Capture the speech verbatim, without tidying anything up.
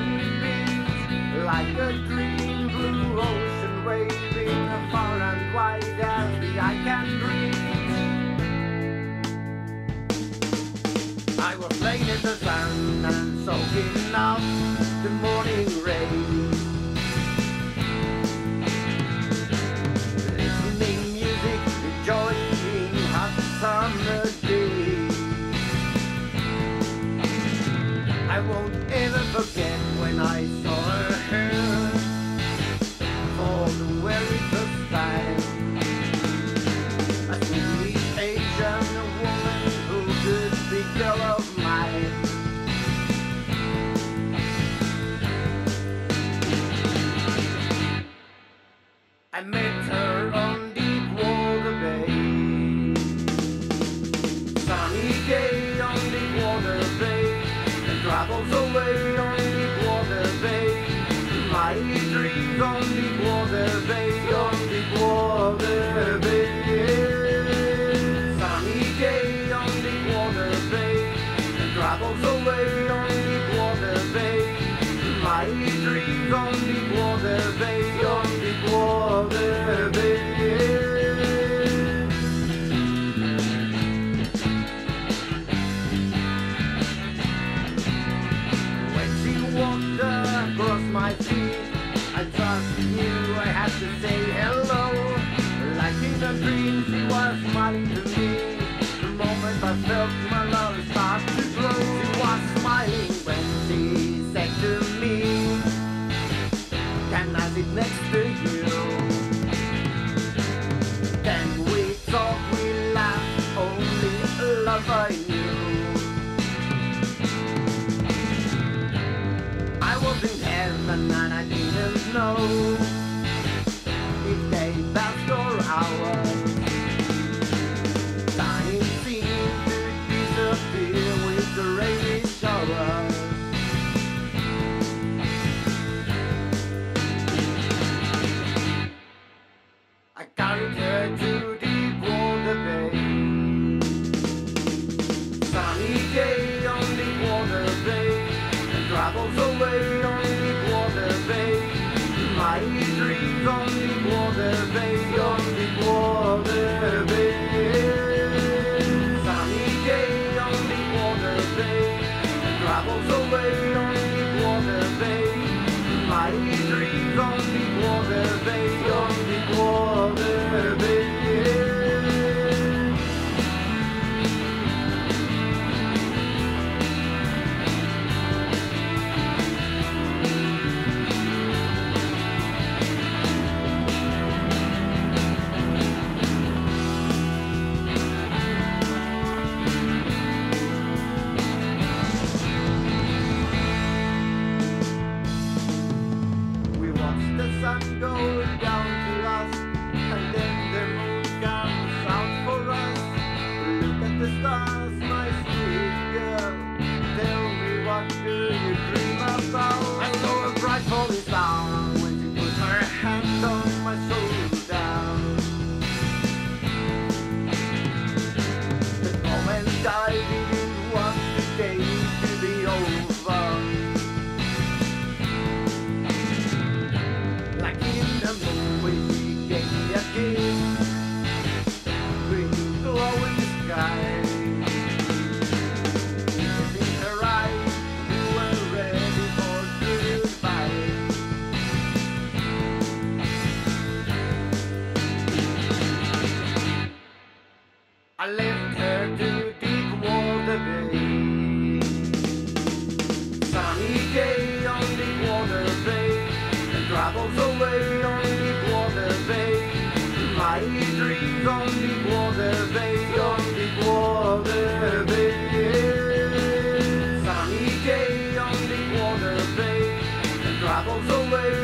lonely beach, like a dream, blue ocean waving far and wide as the eye can reach. I was laying in the sun and soaking up the morning rain, listening music, enjoying hot summer day. I won't ever forget when I saw her for the very first time. A sweet Asian woman who could be girl of mine. I met her on Deepwater Bay, sunny day on Deepwater Bay, and travels away on Deepwater Bay. My dreams on Deepwater Bay, on Deepwater Bay. Sunny day on Deepwater Bay, and travels away on Deepwater Bay. My dreams on Deepwater Bay, on Deepwater Bay. When she walked across my feet, I just knew I had to say hello. Like in a dream, she was smiling to me. The moment I felt my love start to glow, she was smiling when she said to me, "Can I sit next to you?" Then we talked, we laughed, only love I knew. I was in heaven and I didn't know if they passed or hours. Time seemed to disappear with the rainy showers. I carried her to Deepwater Bay, sunny day on Deepwater Bay, and travels away on Deepwater Bay. My dreams on Deepwater Bay, on Deepwater Bay. Sunny day on Deepwater Bay, and travels away on Deepwater Bay. My dreams on Deepwater Bay, on Deepwater Bay. The sun goes down to us, and then the moon comes out for us. Look at the stars, my sweet girl. Tell me, what do you dream about? I saw a bright falling star when she put her hand on my shoulder. The moment I didn't want the day to be over. Like in the movie, she gave me a kiss, green glowing sky. In her eyes, you were ready for goodbye. I left her to Deepwater Bay, sunny day on Deepwater Bay, and travels away on Deepwater Bay. My dreams on Deepwater Bay, on Deepwater Bay. Sunny day on Deepwater Bay, and travels away